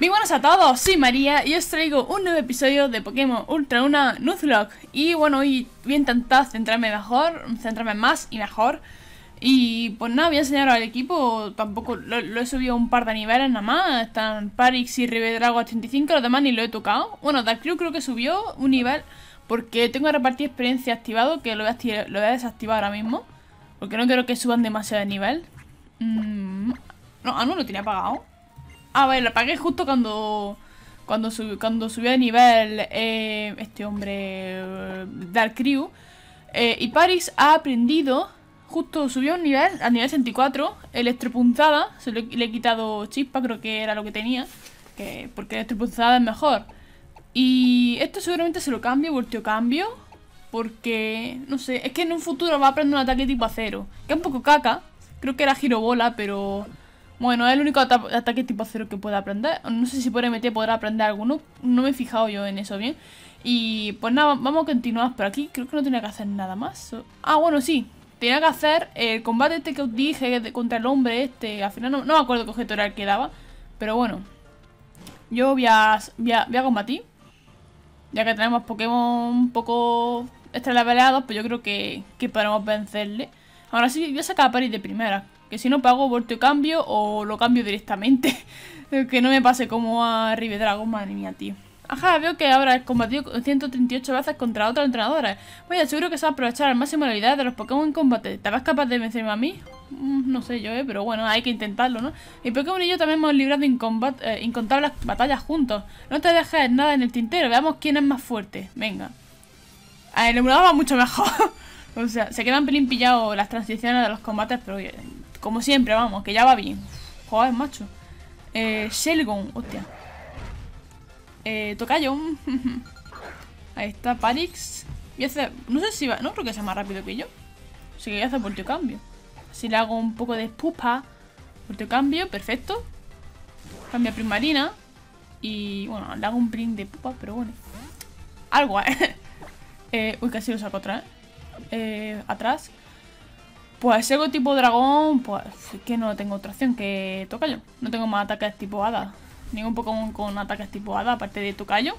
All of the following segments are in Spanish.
Muy buenas a todos, soy María y os traigo un nuevo episodio de Pokémon Ultra Luna Nuzlocke. Y bueno, hoy voy a intentar centrarme más y mejor. Y pues nada, voy a enseñaros al equipo, tampoco lo he subido un par de niveles nada más. Están Parix y Rivedrago a 35, los demás ni lo he tocado. Bueno, Darkrew creo que subió un nivel porque tengo que repartir experiencia activado, que lo voy a desactivar ahora mismo. Porque no quiero que suban demasiado de nivel. No, no lo tenía apagado. Ah, vale, lo apagué justo cuando subió de nivel este hombre Darkrew. Y Parix ha aprendido, justo subió un nivel, a nivel 64, Electropunzada. Le he quitado chispa, creo que era lo que tenía, porque Electropunzada es mejor. Y esto seguramente se lo cambio, volteo cambio, porque, no sé, es que en un futuro va a aprender un ataque tipo acero, que es un poco caca. Creo que era Girobola, pero... bueno, es el único ataque tipo acero que puede aprender. No sé si por MT podrá aprender alguno. No me he fijado yo en eso bien. Y pues nada, vamos a continuar por aquí. Creo que no tenía que hacer nada más. Ah, bueno, sí. Tenía que hacer el combate este que os dije contra el hombre este. Al final no me acuerdo qué objeto era el que daba. Pero bueno. Yo voy a combatir. Ya que tenemos Pokémon un poco extra leveleados, pues yo creo que podemos vencerle. Ahora sí, voy a sacar a Parix de primera. Que si no pago volteo cambio o lo cambio directamente. Que no me pase como a Rivedrago, madre mía, tío. Ajá, veo que ahora has combatido 138 veces contra otros entrenadores. Vaya, seguro que sabes aprovechar al máximo la habilidad de los Pokémon en combate. ¿Te vas capaz de vencerme a mí? No sé yo, pero bueno, hay que intentarlo, ¿no? Y Pokémon y yo también hemos librado incontables batallas juntos. No te dejes nada en el tintero, veamos quién es más fuerte. Venga. El emulador va mucho mejor. O sea, se quedan pelín pillados las transiciones de los combates, pero como siempre, vamos, que ya va bien. Joder, macho. Shelgon, hostia. Tocayo. Ahí está, Parix. Voy a hacer... no sé si va... no creo que sea más rápido que yo. Así que voy a hacer volteo cambio. Así le hago un poco de pupa. Volteo cambio, perfecto. Cambia Primarina. Y bueno, le hago un print de pupa, pero bueno. Algo, uy, casi lo saco atrás. Atrás. Pues si hago tipo dragón, pues es que no tengo otra opción que tocayo. No tengo más ataques tipo hada. Ningún Pokémon con ataques tipo hada, aparte de tocayo.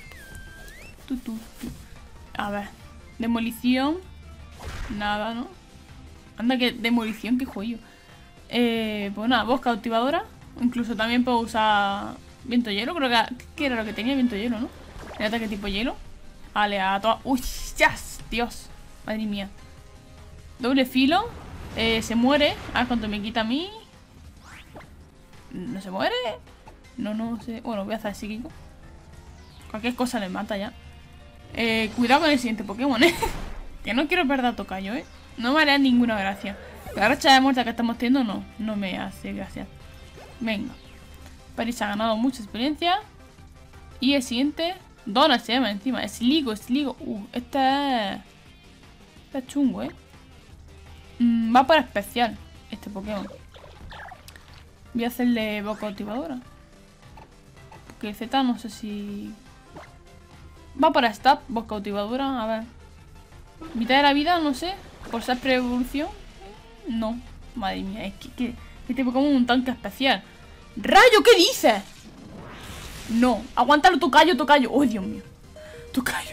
A ver. Demolición. Nada, ¿no? Anda, que demolición, qué joyo. Pues nada, voz cautivadora. Incluso también puedo usar viento hielo. Creo que era lo que tenía, viento hielo, ¿no? El ataque tipo hielo. Vale, a todas. Uy, yes, Dios. Madre mía. Doble filo. Se muere. A ver cuánto me quita a mí. ¿No se muere? No sé. Bueno, voy a hacer psíquico. Cualquier cosa le mata ya. Cuidado con el siguiente Pokémon, que no quiero perder a tocayo, No me hará ninguna gracia. La racha de muerte que estamos teniendo no me hace gracia. Venga. Parix ha ganado mucha experiencia. Y el siguiente... Donald se llama encima. Sligo. Este es chungo, va para especial este Pokémon. Voy a hacerle voz cautivadora. Porque Z no sé si... va para stab, voz cautivadora. A ver. Mitad de la vida, no sé. Por ser pre-evolución. No. Madre mía, es que este Pokémon es un tanque especial. ¡Rayo! ¿Qué dices? No. Aguántalo, tocayo. Oh, Dios mío. Tocayo.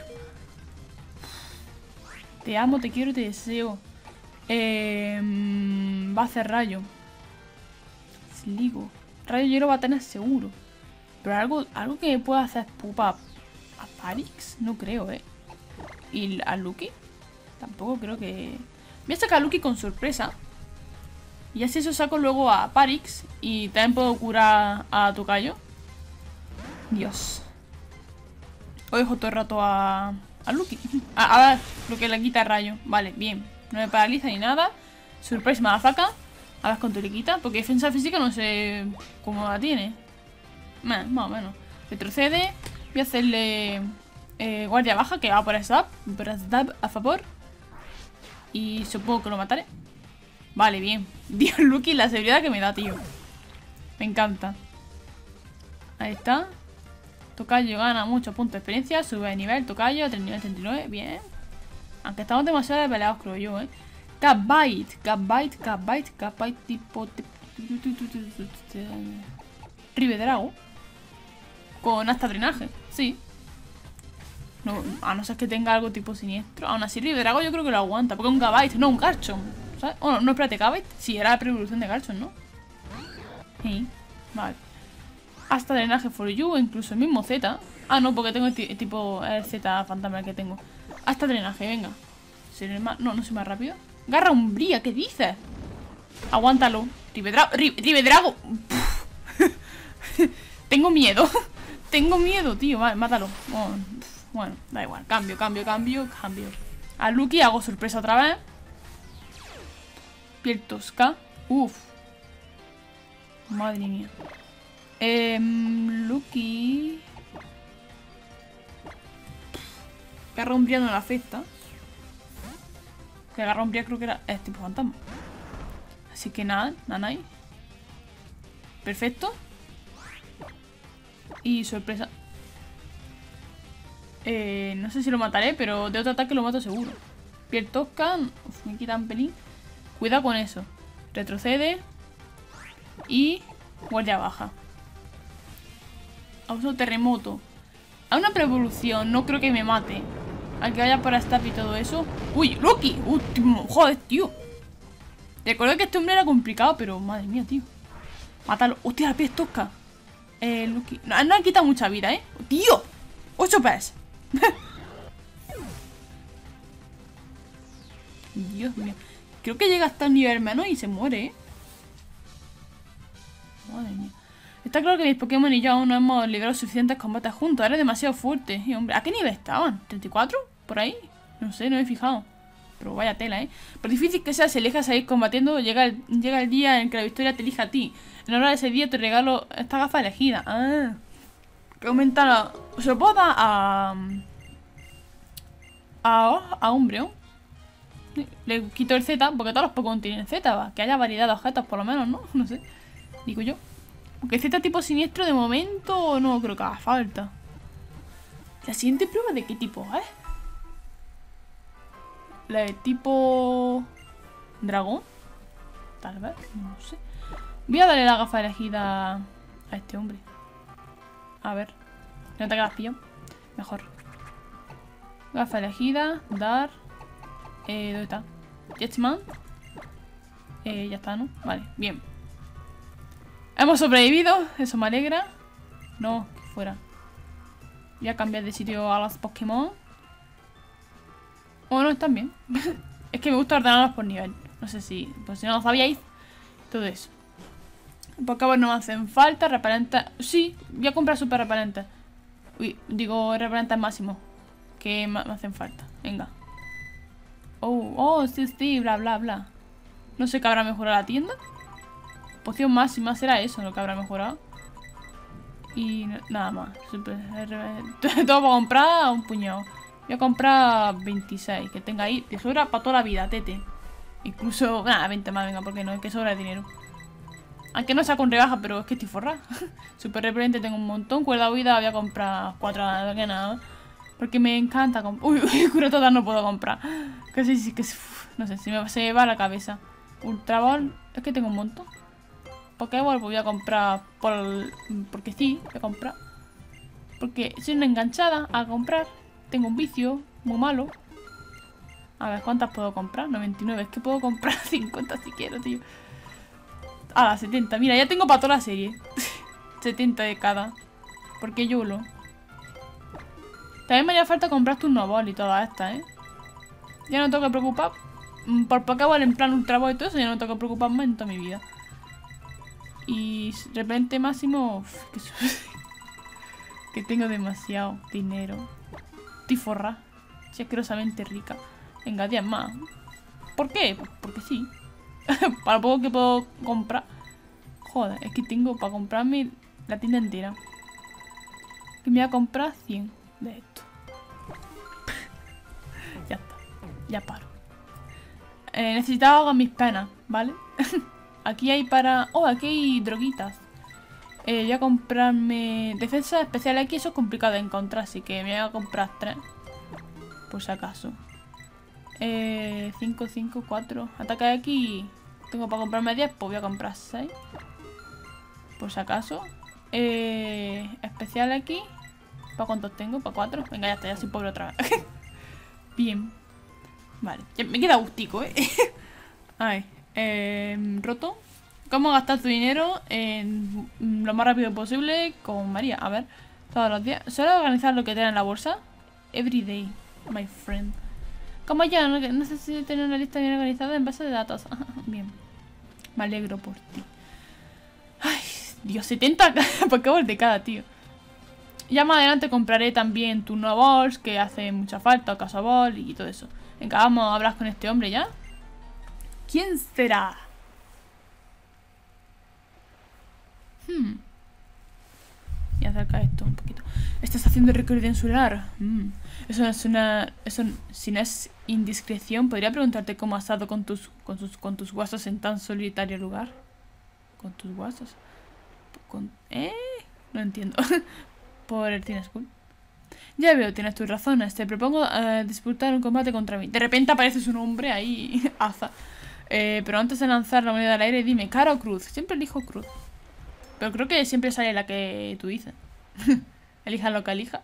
Te amo, te quiero, te deseo. Va a hacer rayo. Sligo. Rayo hielo va a tener seguro. Pero algo que me pueda hacer pupa a Parix, no creo, Y a Lucky, tampoco creo que... voy a sacar a Lucky con sorpresa. Y así eso saco luego a Parix. Y también puedo curar a tocayo. Dios. Hoy dejo todo el rato a Lucky. A ver, lo que le quita el rayo. Vale, bien. No me paraliza ni nada. Surprise motherfucker. A ver cuánto le quita. Porque defensa física no sé cómo la tiene. Más o menos. Retrocede. Voy a hacerle guardia baja, que va por stab. A favor. Y supongo que lo mataré. Vale, bien. Dios, Lucky, la seguridad que me da, tío. Me encanta. Ahí está. Tocayo gana muchos puntos de experiencia. Sube de nivel. Tocayo a nivel 39. Bien. Aunque estamos demasiado peleados, creo yo, Catbite tipo... Rivedrago. con hasta drenaje, sí. No, a no ser que tenga algo tipo siniestro. Aún así, Ribedrago yo creo que lo aguanta. Porque es un Gabite, no un Garchomp, ¿sabes? Oh, no, espérate, Gabite. Sí, era la pre-evolución de Garchomp, ¿no? Sí, vale. Hasta drenaje for you, incluso el mismo Z. Ah, no, porque tengo el tipo el Z fantasma que tengo. Hasta drenaje, venga. No, no soy más rápido. Garra umbría, ¿qué dices? Aguántalo. Ribedrago. Tengo miedo. Tengo miedo, tío. Vale, mátalo. Oh, bueno, da igual. Cambio. A Lucky hago sorpresa otra vez. Piel tosca. Uf. Madre mía. Lucky. Garra umbría no le afecta. Que Garra umbría creo que era tipo fantasma. Así que nada, nanay. Perfecto. Y sorpresa. No sé si lo mataré, pero de otro ataque lo mato seguro. Piel tosca. Uf, me quita un pelín. Cuidado con eso. Retrocede. Y guardia baja. Uso terremoto. A una pre-evolución no creo que me mate. Al que vaya para staff y todo eso. ¡Uy! ¡Loki! ¡Joder, tío! Recuerdo que este hombre era complicado, pero madre mía, tío. Mátalo. ¡Hostia, la piel tosca! Loki. No han quitado mucha vida, ¿eh? ¡Tío! 8 PS. Dios mío. Creo que llega hasta el nivel menos y se muere, ¿eh? Madre mía. Está claro que mis Pokémon y yo aún no hemos librado suficientes combates juntos. Eres demasiado fuerte. Y hombre, ¿a qué nivel estaban? ¿34? ¿Por ahí? No sé, no me he fijado. Pero vaya tela, ¿eh? Por difícil que sea, si eliges a ir combatiendo, llega el día en que la victoria te elija a ti. En honor a ese día te regalo esta gafa elegida. Ah. Que aumenta la... Se lo puedo dar a Umbreon. Le quito el Z, porque todos los Pokémon tienen Z, va. Que haya variedad de objetos, por lo menos, ¿no? No sé. Digo yo. Porque Z tipo siniestro de momento no creo que haga falta. La siguiente prueba de qué tipo, ¿eh? La de tipo... dragón. Tal vez, no sé. Voy a darle la gafa elegida a este hombre. A ver. No te quedas pillado. Mejor. Gafa elegida. Dar. ¿Dónde está? Jetsman. Ya está, ¿no? Vale, bien. Hemos sobrevivido. Eso me alegra. No, que fuera. Voy a cambiar de sitio a los Pokémon. Oh, no, están bien. Es que me gusta ordenarlos por nivel. No sé si... Pues si no lo sabíais. Todo eso. Pokémon no me hacen falta. Repelentes... Sí, voy a comprar super repelentes. Uy, digo repelentes máximo. Que me hacen falta. Venga. Oh, sí, bla, bla, bla. No sé qué habrá mejorado la tienda. Poción máxima, será eso lo que habrá mejorado. Y nada más. Todo para comprar un puñado. Voy a comprar 26. Que tenga ahí. Te sobra para toda la vida, tete. Incluso... Nada, 20 más, venga, porque no, es que sobra de dinero. Aunque no sea con rebaja, pero es que estoy forrada. Super repelente tengo un montón. Cuerda huida voy a comprar 4 que nada. Porque me encanta comprar. Uy, cura total no puedo comprar. Que sí, que no sé, se me va la cabeza. Ultra Ball, es que tengo un montón. Pokéball, pues voy a comprar porque sí, voy a comprar. Porque soy una enganchada a comprar. Tengo un vicio muy malo. A ver, ¿cuántas puedo comprar? 99, es que puedo comprar 50 si quiero, tío. Ah, 70, mira, ya tengo para toda la serie. 70 de cada. Porque YOLO. También me haría falta comprar tu Snowball y todas estas, ¿eh? Ya no tengo que preocupar. Por Pokéball en plan Ultra Ball y todo eso, ya no tengo que preocuparme en toda mi vida. Y repente máximo... Uf, que tengo demasiado dinero. Estoy forra. Soy asquerosamente rica. Venga, 10 más. ¿Por qué? Porque sí. Para poco que puedo comprar. Joder, es que tengo para comprarme la tienda entera. Que me voy a comprar 100 de esto. Ya está. Ya paro. Necesitaba algo a mis penas, ¿vale? Aquí hay para... Oh, aquí hay droguitas. Voy a comprarme... Defensa especial aquí, eso es complicado de encontrar, así que me voy a comprar 3. Por si acaso. 5, 5, 4. Ataque aquí. Tengo para comprarme 10, pues voy a comprar 6. Por si acaso. especial aquí. ¿Para cuántos tengo? ¿Para 4? Venga, ya está, ya soy pobre otra vez. Bien. Vale, ya me queda gustico, A ver, roto. ¿Cómo gastar tu dinero en lo más rápido posible con María? A ver, todos los días. ¿Solo organizar lo que te da en la bolsa? Every day, my friend. Como ya, no sé si tener una lista bien organizada en base de datos. Bien. Me alegro por ti. Ay, Dios, 70 Pokéballs de cada, tío. Ya más adelante compraré también Turno Balls, que hace mucha falta, Casa Ball y todo eso. Venga, vamos a hablar con este hombre ya. ¿Quién será? Y acerca esto un poquito. ¿Estás haciendo recorrido insular? Eso es una... Eso, si no es indiscreción, ¿podría preguntarte cómo has estado con tus guasos en tan solitario lugar? ¿Con tus guasos? No entiendo. Por el Teen School. Ya veo, tienes tus razones. Te propongo disputar un combate contra mí. De repente aparece su nombre ahí. Aza. Pero antes de lanzar la moneda al aire, dime, ¿cara o cruz? Siempre elijo cruz. Pero creo que siempre sale la que tú dices. Elija lo que elija.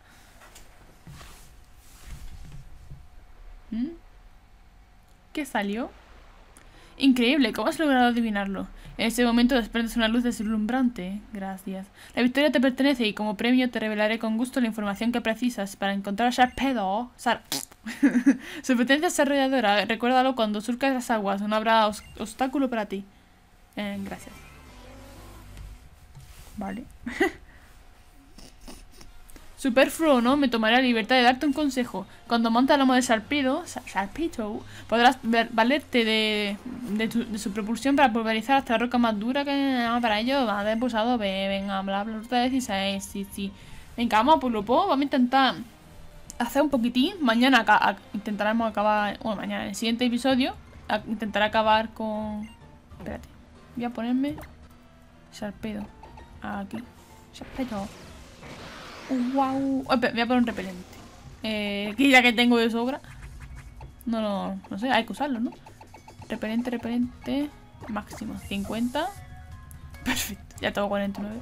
¿Qué salió? Increíble, ¿cómo has logrado adivinarlo? En ese momento desprendes una luz deslumbrante. Gracias. La victoria te pertenece y como premio te revelaré con gusto la información que precisas para encontrar a Sharpedo. Su potencia es arrolladora. Recuérdalo cuando surcas las aguas. No habrá obstáculo para ti. Gracias. Vale. Superfluo, ¿no? Me tomaré la libertad de darte un consejo. Cuando montas la moda de Sharpedo, podrás valerte de su propulsión para pulverizar hasta la roca más dura que para ello va a pulsado B. Venga, bla, bla, bla, 16, sí. Venga, vamos a por lo poco. Vamos a intentar hacer un poquitín. Mañana intentaremos acabar. Bueno, mañana en el siguiente episodio intentaré acabar con... Espérate. Voy a ponerme Sharpedo. Aquí. Sharpedo. Wow. Voy a poner un repelente. Que ya que tengo de sobra. No sé, hay que usarlo, ¿no? Repelente. Máximo 50. Perfecto, ya tengo 49.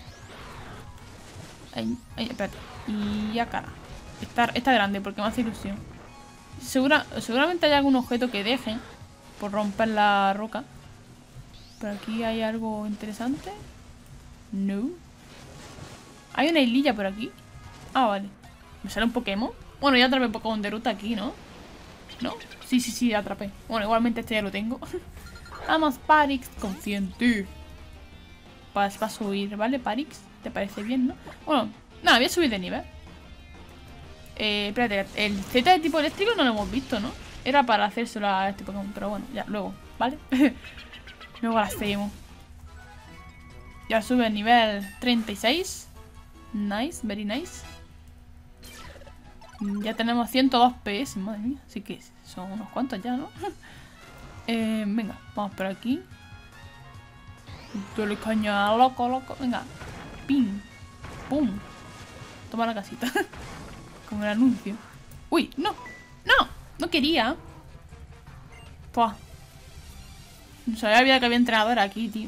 Ahí, espérate. Y ya cara. Está grande porque me hace ilusión. Seguramente hay algún objeto que dejen por romper la roca. Por aquí hay algo interesante. No. Hay una islilla por aquí. Ah, vale. ¿Me sale un Pokémon? Bueno, ya atrapé Pokémon de ruta aquí, ¿no? ¿No? Sí, ya atrapé. Bueno, igualmente este ya lo tengo. Vamos, Parix. Confío en ti. Vas a subir, ¿vale, Parix? ¿Te parece bien, no? Bueno, nada, voy a subir de nivel. Espérate, el Z de tipo eléctrico no lo hemos visto, ¿no? Era para hacérselo a este Pokémon, pero bueno, ya, luego, ¿vale? Luego la hacemos. Ya sube a nivel 36. Nice, very nice. Ya tenemos 102 PS, madre mía. Así que son unos cuantos ya, ¿no? Venga, vamos por aquí. Dale caña, loco. Venga. Pim. Pum. Toma la casita. Como el anuncio. Uy, no. No quería. Pua. No sabía que había entrenador aquí, tío.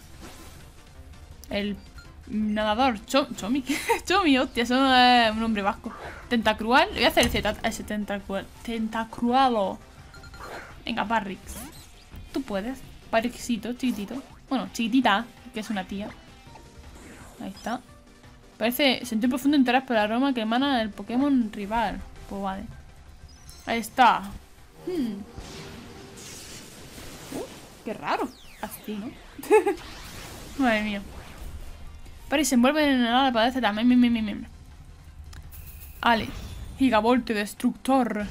El nadador. Chomi. Chomi, hostia, eso es un nombre vasco. Tentacrual. Le voy a hacer ese tentacrual. Tentacrualo. Venga, Parrix. Tú puedes. Parrixito, chiquitito. Bueno, chiquitita, que es una tía. Ahí está. Parece sentir profundo interés por el aroma que emana el Pokémon rival. Pues vale. Ahí está. Qué raro. Así, ¿no? Madre mía. París se envuelve en el ala, parece también. Ale. Gigavolte Destructor.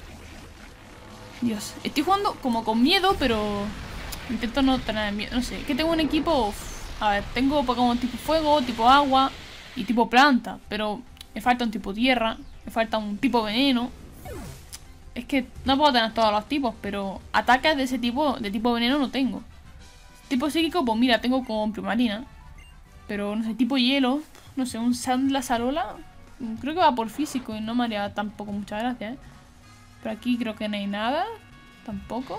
Dios. Estoy jugando como con miedo, pero intento no tener miedo. No sé. Que tengo un equipo... A ver, tengo Pokémon tipo fuego, tipo agua y tipo planta. Pero me falta un tipo tierra. Me falta un tipo veneno. Es que no puedo tener todos los tipos, pero ataques de ese tipo, de tipo veneno no tengo. Tipo psíquico, pues mira, tengo con Primarina. Pero no sé, tipo hielo. No sé, un Sandla-Salola. Creo que va por físico y no me haría tampoco mucha gracia, ¿eh? Pero aquí creo que no hay nada. Tampoco.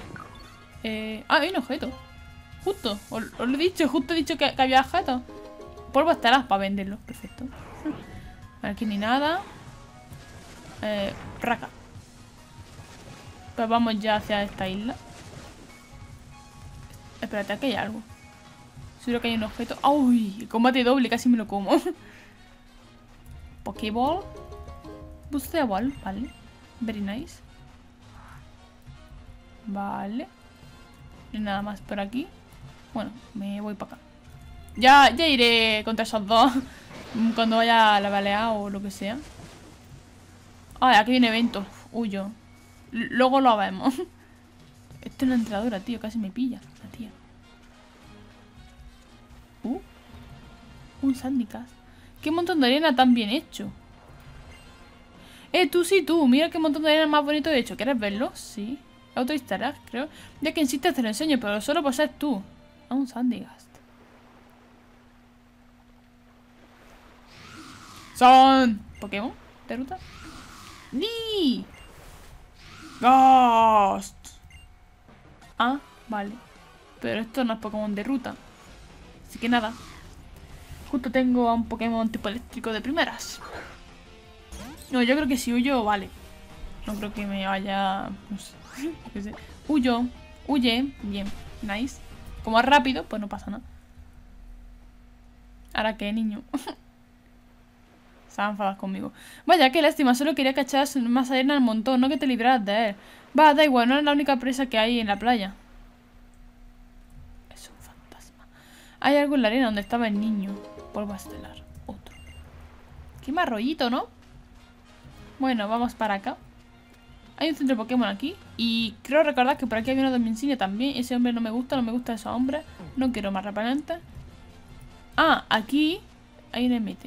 Hay un objeto. Justo, os lo he dicho, justo he dicho que había objetos. polvo estelar para venderlos. Perfecto. Aquí ni nada. Raca. Pues vamos ya hacia esta isla. Espérate, aquí hay algo. Seguro que hay un objeto. ¡Uy! El combate doble, casi me lo como. Pokéball. Buceable, vale. Very nice. Vale. No hay nada más por aquí. Bueno, me voy para acá. Ya iré contra esos dos cuando vaya a la balea o lo que sea. Ay, aquí viene evento. Huyo. Luego lo vemos. Esto es una entradura, tío. Casi me pilla la tía. Un Sandycast. Qué montón de arena tan bien hecho. Tú sí, tú. Mira qué montón de arena más bonito he hecho. ¿Quieres verlo? Sí. Autoinstallar, creo. Ya que insistes te lo enseño, pero solo por ser tú. A un Sandycast. Son Pokémon de ruta. ¡Ni! Ghost. Ah, vale. Pero esto no es Pokémon de ruta. Así que nada. Justo tengo a un Pokémon tipo eléctrico de primeras. No, yo creo que si huyo, vale. No creo que me vaya... No sé. Qué sé. Huyo. Huye. Bien. Nice. Como es rápido, pues no pasa nada. ¿Ahora qué, niño? Se van a enfadar conmigo. Vaya, qué lástima. Solo quería cachar más arena al montón. No que te libraras de él. Va, da igual. No es la única presa que hay en la playa. Es un fantasma. Hay algo en la arena donde estaba el niño. Polvo estelar. Otro. Qué más rollito, ¿no? Bueno, vamos para acá. Hay un centro de Pokémon aquí. Y creo recordar que por aquí había una Dominsinia también. Ese hombre no me gusta esos hombres. No quiero más repelentes. Ah, aquí hay un MT.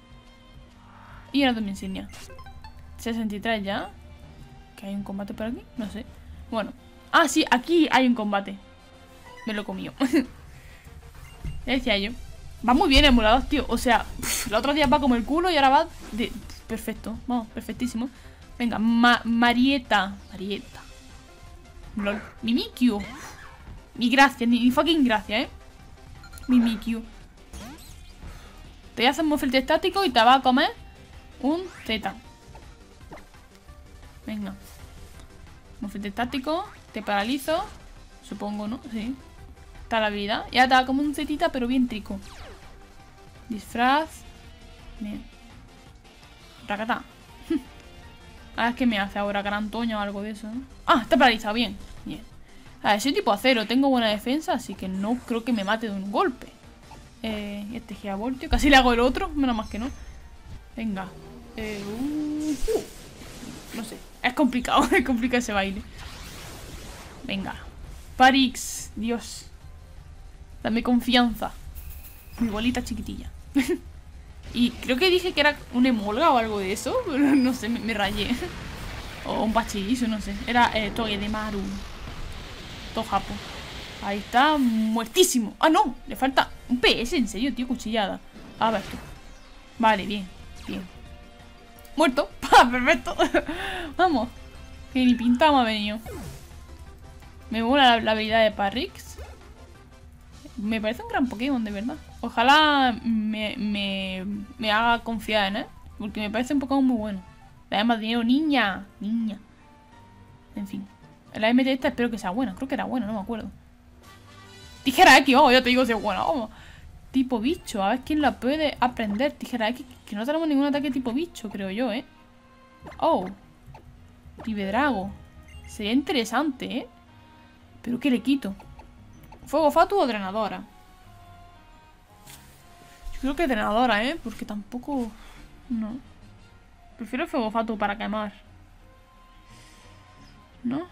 Y una Dominsinia. 63 ya. ¿Que hay un combate por aquí? No sé. Bueno. Ah, sí, aquí hay un combate. Me lo comió. Ya decía yo. Va muy bien emulados, tío. O sea, el otro día va como el culo y ahora va de... Perfecto. Vamos, perfectísimo. Venga, Marieta. LOL. Mimikyu. Ni gracia, ni fucking gracia, Mimikyu. Te voy a hacer un filtro estático y te va a comer un Z. Venga. Mofete estático. Te paralizo. Supongo, ¿no? Sí. Está la habilidad. Y ahora te va como un Zetita, pero bien trico. Disfraz. Bien. Racata. A ver qué me hace ahora. Gran Toño o algo de eso, ¿no? Ah, está paralizado. Bien. Bien. A ver, soy tipo acero. Tengo buena defensa, así que no creo que me mate de un golpe. Este Gigavoltio. Casi le hago el otro. Menos más que no. Venga. No sé. Es complicado. Es complicado ese baile. Venga. Parix. Dios. Dame confianza. Mi bolita chiquitilla. Y creo que dije que era un emolga o algo de eso. Pero no sé, me rayé. O un pachillizo, no sé. Era Togedemaru. Tojapo. Ahí está, muertísimo. Ah, no, le falta un PS, en serio, tío, cuchillada. A ver tú. Vale, bien, bien. Muerto. Perfecto. Vamos. Que ni pinta me ha venido. Me mola la habilidad de Parrix. Me parece un gran Pokémon, de verdad. Ojalá me haga confiar en él. Porque me parece un Pokémon muy bueno. Le da más dinero, niña. Niña. En fin. La MT esta espero que sea buena. Creo que era buena, no me acuerdo. Tijera X, oh, ya te digo si es buena. Vamos. Tipo bicho, a ver quién la puede aprender. Tijera X, que no tenemos ningún ataque tipo bicho, creo yo, Oh. Tibedrago. Sería interesante, Pero ¿qué le quito? ¿Fuego Fatu o Drenadora? Yo creo que Drenadora, porque tampoco... No. Prefiero Fuego Fatu para quemar. ¿No?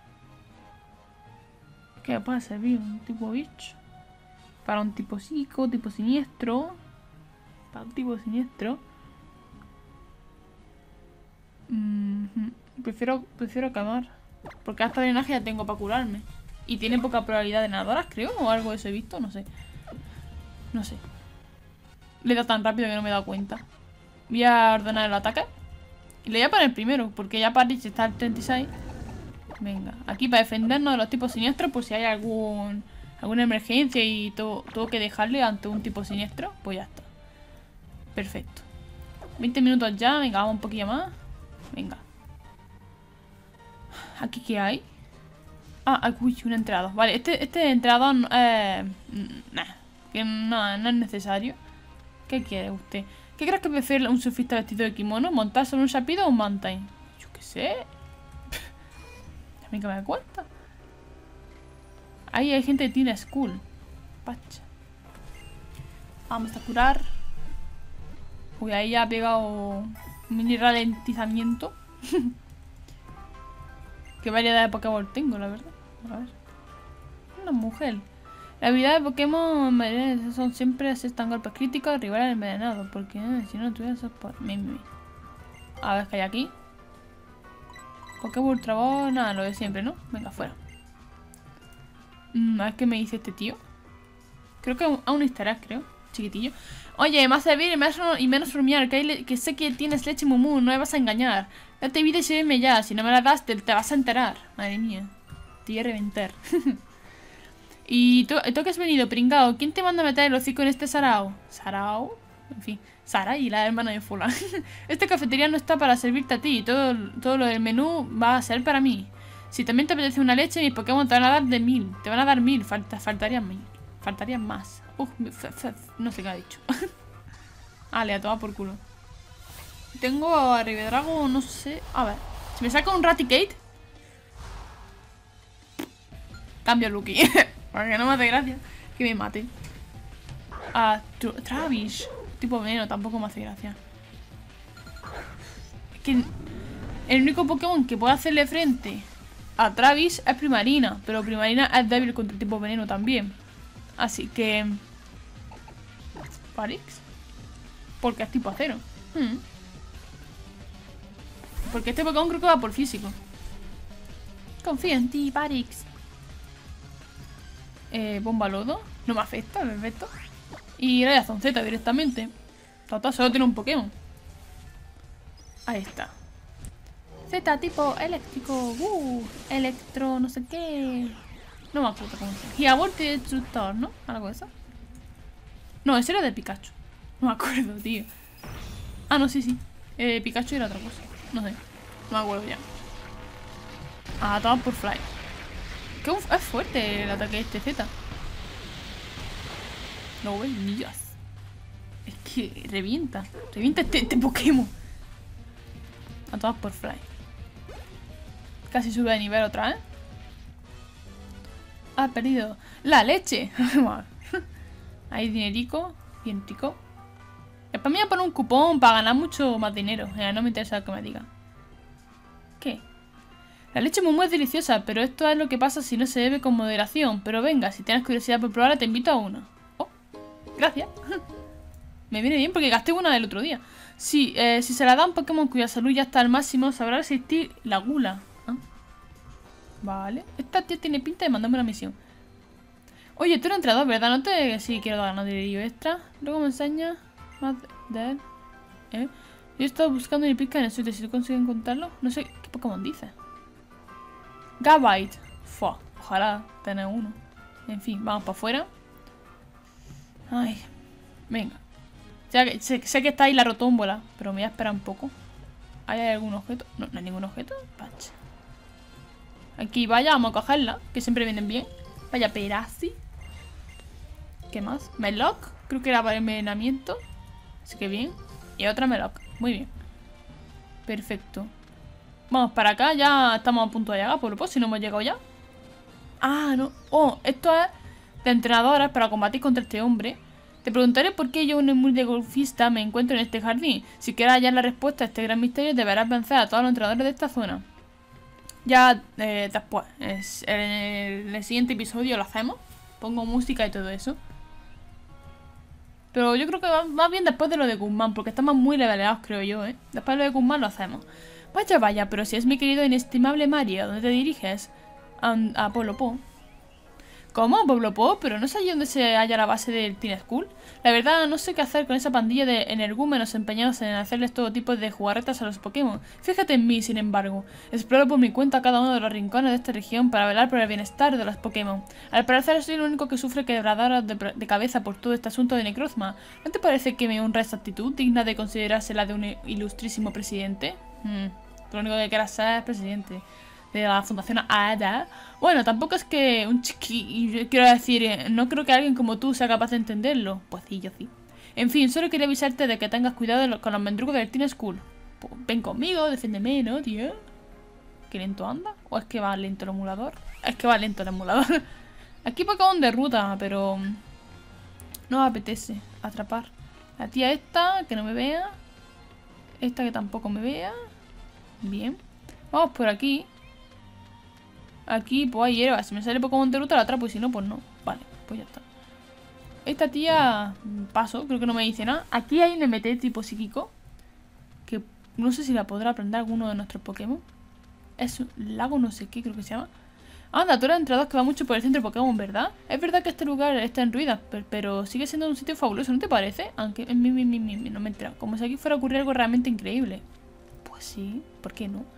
¿Qué puede servir? ¿Un tipo bicho? Para un tipo psico, tipo siniestro. Para un tipo siniestro. Prefiero quemar. Porque hasta drenaje ya tengo para curarme. Y tiene poca probabilidad de nadadoras, creo. O algo de eso he visto, no sé. No sé. Le he dado tan rápido que no me he dado cuenta. Voy a ordenar el ataque. Y le voy a poner primero, porque ya Parrix está al 36. Venga, aquí para defendernos de los tipos siniestros, por si hay algún alguna emergencia y tengo que dejarle ante un tipo siniestro, pues ya está. Perfecto. 20 minutos ya, venga, vamos un poquillo más. Venga. ¿Aquí qué hay? Ah, uy, un entrenador. Vale, este entrenador que no es necesario. ¿Qué quiere usted? ¿Qué crees que prefiere un surfista vestido de kimono? ¿Montar sobre un chapido o un mountain? Yo qué sé. A mí que me cuenta. Ahí hay gente de Teen School. Pacha. Vamos a curar. Uy, ahí ya ha pegado un mini ralentizamiento. Qué variedad de Pokéball tengo, la verdad. A ver. Una mujer. Las habilidades de Pokémon son siempre aceptan golpes críticos, rivales envenenados. Porque si no tuvieras por mí. A ver qué hay aquí. Pokéball Ultra Ball, nada, lo de siempre, ¿no? Venga, fuera. A ver qué me dice este tío. Creo que aún estarás, creo. Chiquitillo. Oye, más servir y menos rumiar, que sé que tienes leche Mumu, no me vas a engañar. Date vida y sírveme ya, si no me la das te vas a enterar. Madre mía, te voy a reventar. ¿Y tú que has venido, pringao? ¿Quién te manda a meter el hocico en este sarao? ¿Sarao? En fin, Sara y la hermana de Fula. Esta cafetería no está para servirte a ti, todo lo del menú va a ser para mí. Si también te apetece una leche, mis Pokémon te van a dar de 1000. Te van a dar 1000, faltarían 1000. Faltarían más. No sé qué ha dicho. Le ha tomado por culo. Tengo a Rivedrago, no sé. A ver, si me saca un Raticate, cambio Lucky. Porque no me hace gracia que me mate. Travis, tipo veneno, tampoco me hace gracia. Es que el único Pokémon que puede hacerle frente a Travis es Primarina. Pero Primarina es débil contra el tipo veneno también. Así que... Parix. Porque es tipo acero. Porque este Pokémon creo que va por físico. Confío en ti, Parix. Bomba lodo. No me afecta, perfecto. Y Rayazón Z directamente. Total, solo tiene un Pokémon. Ahí está. Z tipo eléctrico. Electro, no sé qué. No me acuerdo cómo se llama. Gigavoltio y destructor, ¿no? Algo de eso. No, ese era de Pikachu. No me acuerdo, tío. Ah, no, sí. Pikachu era otra cosa. No sé. No me acuerdo ya. Toma por Fly. Que es fuerte el ataque de este Z. No ves, Dios. Es que revienta. Revienta este Pokémon. A todas por Fly. Casi sube de nivel otra vez. Ha perdido la leche. Ahí dinerico. Bien tico. Después me voy a poner un cupón para ganar mucho más dinero. No me interesa que me diga. ¿Qué? La leche Mumu es deliciosa, pero esto es lo que pasa si no se bebe con moderación. Pero venga, si tienes curiosidad por probarla, te invito a una. Oh, gracias. Me viene bien porque gasté una del otro día. Sí, si se la da a un Pokémon cuya salud ya está al máximo, sabrá resistir la gula. Vale. Esta tía tiene pinta de mandarme una misión. Oye, tú eres entrenador, ¿verdad? No te... Sí, quiero ganar dinero extra. Luego me enseña más de él. Yo he estado buscando en el pica en el sitio. Si tú consigues encontrarlo. No sé qué Pokémon dice. Gabite. Fua. Ojalá tener uno. En fin, vamos para afuera. Ay. Venga. Sé que está ahí la rotómbola, pero me voy a esperar un poco. ¿Hay algún objeto? No, no hay ningún objeto. Pacha. Aquí vaya, vamos a cogerla, que siempre vienen bien. Vaya Perasi. ¿Qué más? Meloc. Creo que era para el envenenamiento. Así que bien. Y otra Meloc. Muy bien. Perfecto. Vamos para acá. Ya estamos a punto de llegar, por lo si no hemos llegado ya. No. Oh, esto es de entrenadoras para combatir contra este hombre. Te preguntaré por qué yo, un emul de golfista, me encuentro en este jardín. Si quieres hallar la respuesta a este gran misterio, deberás vencer a todos los entrenadores de esta zona. Ya después, en el siguiente episodio lo hacemos. Pongo música y todo eso. Pero yo creo que va bien después de lo de Guzmán, porque estamos muy leveleados, creo yo, Después de lo de Guzmán lo hacemos. Vaya, pero si es mi querido inestimable Mario, ¿dónde te diriges? A Polo Po. ¿Cómo? ¿Pueblo Pop? ¿Pero no sé allí dónde se halla la base del Teen School? La verdad, no sé qué hacer con esa pandilla de energúmenos empeñados en hacerles todo tipo de jugarretas a los Pokémon. Fíjate en mí, sin embargo. Exploro por mi cuenta cada uno de los rincones de esta región para velar por el bienestar de los Pokémon. Al parecer soy el único que sufre quebraderas de cabeza por todo este asunto de Necrozma. ¿No te parece que me honra esta actitud, digna de considerarse la de un ilustrísimo presidente? Lo único que quiero ser es presidente de la Fundación ADA. Bueno, tampoco es que un chiqui... Quiero decir, no creo que alguien como tú sea capaz de entenderlo. Pues sí, yo sí. En fin, solo quería avisarte de que tengas cuidado con los mendrugos del Teen School. Pues ven conmigo, defiéndeme, ¿no, tío? ¿Qué lento anda? ¿O es que va lento el emulador? Es que va lento el emulador. Aquí Pokémon de ruta, pero... no me apetece atrapar. La tía esta, que no me vea. Esta que tampoco me vea. Bien. Vamos por aquí. Aquí, pues hay hierba. Si me sale Pokémon de ruta, la atrapo. Y si no, pues no. Vale, pues ya está. Esta tía... paso, creo que no me dice nada. Aquí hay un MT tipo psíquico. Que no sé si la podrá aprender alguno de nuestros Pokémon. Es un lago no sé qué, creo que se llama. Anda, tú eres entre dos que va mucho por el centro de Pokémon, ¿verdad? Es verdad que este lugar está en ruinas, pero sigue siendo un sitio fabuloso, ¿no te parece? Aunque no me he enterado. Como si aquí fuera a ocurrir algo realmente increíble. Pues sí, ¿por qué no?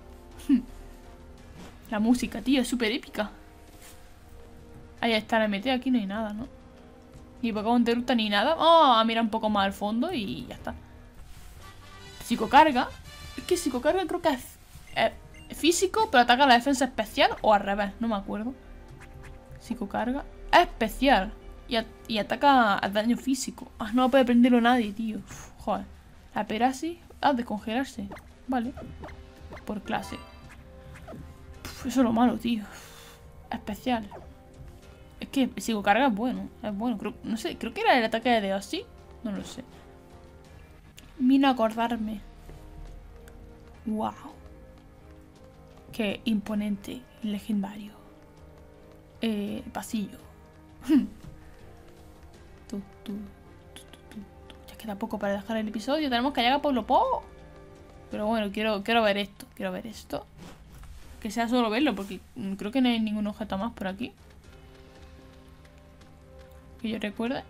La música, tío, es súper épica. Ahí está la MT, aquí no hay nada, ¿no? Ni Pokémon de ruta ni nada. Vamos a mirar un poco más al fondo y ya está. Psicocarga. Es que psicocarga creo que es físico, pero ataca la defensa especial o al revés, no me acuerdo. Psicocarga. Es especial. Y ataca al daño físico. Ah, no puede prenderlo nadie, tío. Uf, joder. La perasis. Ah, descongelarse. Vale. Por clase. Uf, eso es lo malo, tío. Especial. Es que psicocarga es bueno. Es bueno. No sé, creo que era el ataque de Deoxys. No lo sé. Vino a acordarme. Wow. Qué imponente y legendario. Pasillo. Ya queda poco para dejar el episodio. Tenemos que llegar a Pueblo Po. Pero bueno, quiero ver esto. Quiero ver esto. Que sea solo verlo, porque creo que no hay ningún objeto más por aquí. Que yo recuerde.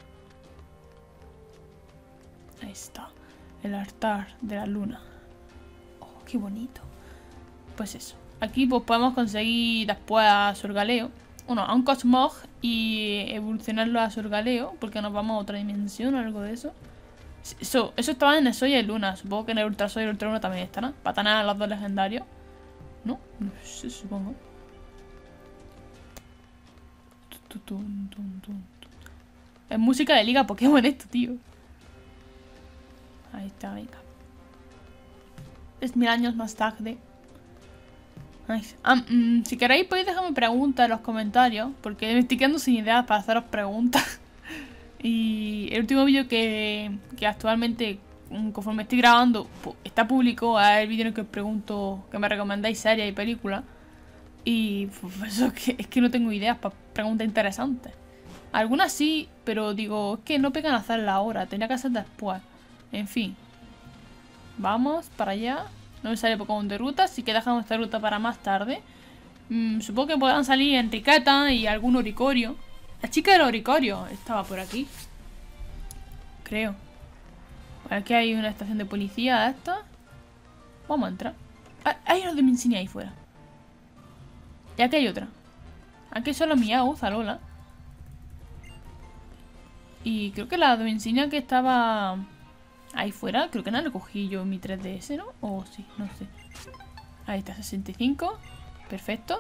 Ahí está. El altar de la luna. Oh, qué bonito. Pues eso. Aquí pues podemos conseguir después a Sorgaleo. Bueno, a un Cosmog y evolucionarlo a Sorgaleo. Porque nos vamos a otra dimensión o algo de eso. Eso estaba en el Soy y Luna. Supongo que en el Ultra Soy y el Ultra Luna también estará. Para tener a los dos legendarios. ¿No? No sé, supongo. Es música de Liga Pokémon esto, tío. Ahí está, venga. Es 1000 años más tarde. Si queréis podéis dejarme preguntas en los comentarios, porque me estoy quedando sin ideas para haceros preguntas. Y el último vídeo que actualmente, conforme estoy grabando, está público, es el vídeo en el que os pregunto que me recomendáis series y películas. Y pues eso es que no tengo ideas para preguntas interesantes. Algunas sí, pero digo, es que no pegan a hacerla ahora, tenía que hacer después. En fin. Vamos para allá. No me sale Pokémon de ruta, así que dejamos esta ruta para más tarde. Supongo que podrán salir Enriqueta y algún Oricorio. La chica del Oricorio estaba por aquí. Creo. Aquí hay una estación de policía esta. Vamos a entrar. Hay una de Mincini ahí fuera. Y aquí hay otra. Aquí solo Miau, Zalola. Y creo que la de Mincini que estaba ahí fuera, creo que no la cogí yo en mi 3DS, ¿no? O sí, no sé. Ahí está, 65. Perfecto.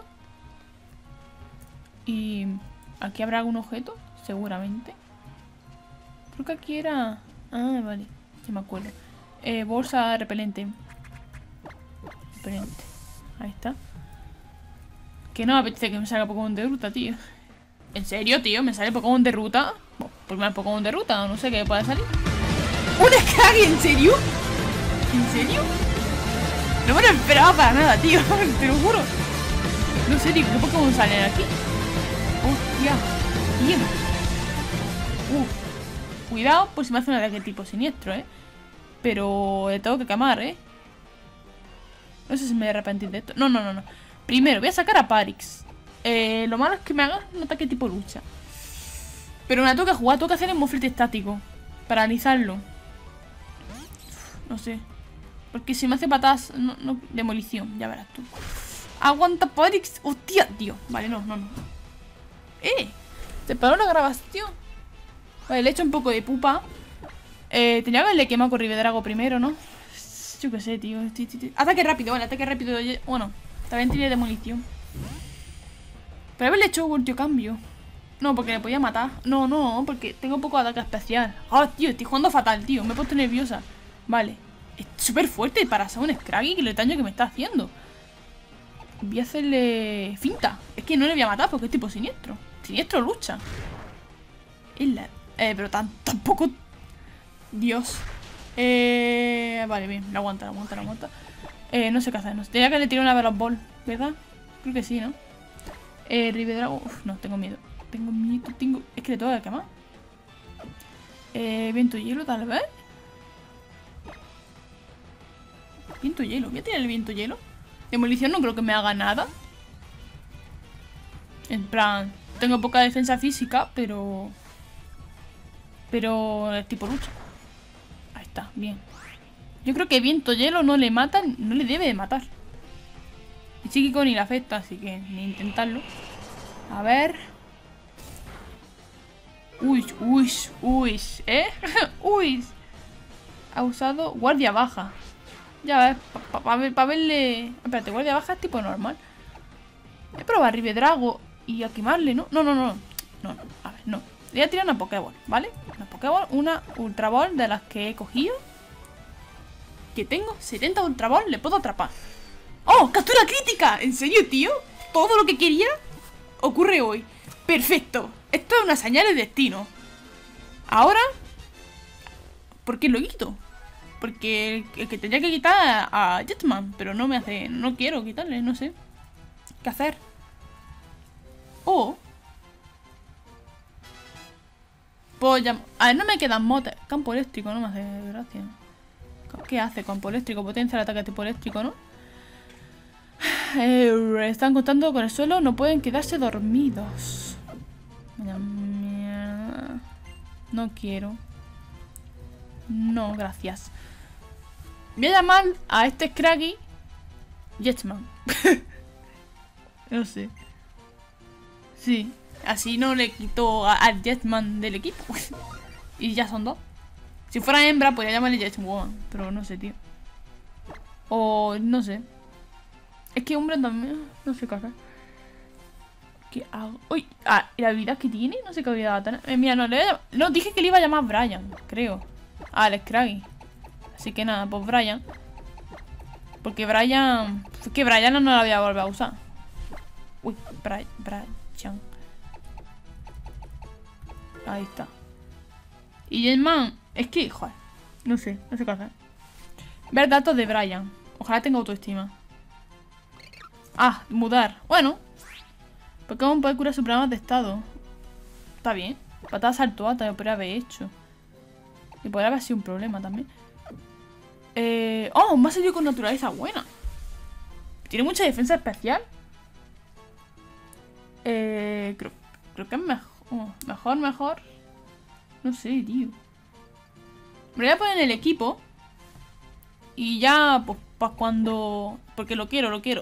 Y aquí habrá algún objeto, seguramente. Creo que aquí era... Ah, vale, ya me acuerdo. Bolsa repelente. Repelente. Ahí está. Que no me apetece que me salga Pokémon de ruta, tío. ¿En serio, tío? ¿Me sale Pokémon de ruta? Bueno, pues me Pokémon de ruta, no sé qué puede salir. ¡Un Scraggy! ¿En serio? ¿En serio? No me lo esperaba para nada, tío. Te lo juro. No sé, tío, ¿qué Pokémon salen aquí? Hostia. Tío. Cuidado por si me hace un ataque tipo siniestro, Pero le tengo que quemar, No sé si me voy a arrepentir de esto. No. Primero voy a sacar a Parix. Lo malo es que me haga un ataque tipo lucha. Pero me la tengo que jugar, tengo que hacer el moflete estático. Paralizarlo. No sé. Porque si me hace patadas, no, demolición, ya verás tú. Aguanta Podix. Hostia, tío. Vale, no. Se paró la grabación. Vale, le he hecho un poco de pupa. Tenía que haberle quemado con Rivedrago primero, ¿no? Yo qué sé, tío. Ataque rápido, vale, ataque rápido. Bueno, también tiene demolición. Pero haberle hecho ulti cambio. No, porque le podía matar. No, porque tengo poco ataque especial. Ah, tío, estoy jugando fatal, tío. Me he puesto nerviosa. Vale. Es súper fuerte para ser un Scraggy, que el daño que me está haciendo. Voy a hacerle finta. Es que no le voy a matar porque es tipo siniestro. Siniestro lucha. Pero tampoco. Dios. Vale, bien. La aguanta. No sé qué hacer. No sé. Tenía que le tirar una Veloz Ball, ¿verdad? Creo que sí, ¿no? Rivedrago. Uf, no, tengo miedo. Es que le tengo que quemar. Viento hielo, tal vez. Viento hielo. Voy a tirar el viento hielo. Demolición no creo que me haga nada. En plan, tengo poca defensa física, pero es tipo lucha. Ahí está, bien. Yo creo que viento hielo no le mata, no le debe de matar. Y psíquico ni le afecta, así que ni intentarlo. A ver. Uy, Uy. Ha usado guardia baja. Ya ves, para verle. Espérate, guardia baja es tipo normal. Voy a probar Rivedrago y a quemarle, ¿no? No. A ver, no. Voy a tirar una Pokéball, ¿vale? Una Pokéball, una Ultra Ball de las que he cogido. Que tengo 70 Ultra Ball, le puedo atrapar. ¡Oh! ¡Captura crítica! ¿En serio, tío? Todo lo que quería ocurre hoy. Perfecto. Esto es una señal de destino. Ahora, ¿por qué lo quito? Porque el que tendría que quitar a Jetman, pero no me hace. No quiero quitarle, no sé qué hacer. Puedo llamar. A ver, no me quedan motes. Campo eléctrico, no me hace gracia. ¿Qué hace campo eléctrico? Potencia el ataque tipo eléctrico, ¿no? Están contando con el suelo, no pueden quedarse dormidos. Vaya mierda. No quiero. No, gracias. Voy a llamar a este Scraggy Jetman. No sé. Sí, así no le quito al Jetman del equipo. Y ya son dos. Si fuera hembra podría llamarle Jetwoman, pero no sé, tío. O no sé. Es que hombre también. No sé qué hacer. ¿Qué hago? Uy, ¿y la habilidad que tiene? No sé qué habilidad va a tener. Mira, no, dije que le iba a llamar Brian, creo. El Scraggy. Así que nada, pues Brian. Porque Brian. Es que Brian no la voy a volver a usar. Uy, Brian. Ahí está. Y Jetman. Es que, joder. No sé qué hacer. Ver datos de Brian. Ojalá tenga autoestima. Mudar. Bueno. Pokémon puede curar sus problemas de estado. Está bien. Patada saltoata lo podría haber hecho. Y podría haber sido un problema también. Me ha salido con naturaleza buena. Tiene mucha defensa especial. Creo que es mejor. Mejor. No sé, tío. Me voy a poner en el equipo. Y ya, pues cuando. Porque lo quiero. Que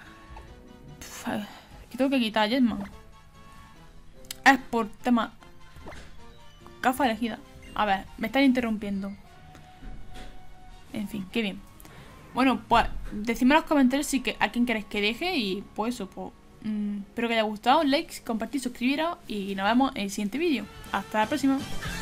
tengo que quitar a Jetman. Es por tema. Gafa elegida. A ver, me están interrumpiendo. En fin, qué bien. Bueno, pues decidme en los comentarios a quién queréis que deje. Y pues eso, pues espero que haya gustado. Likes, compartir, suscribiros. Y nos vemos en el siguiente vídeo. Hasta la próxima.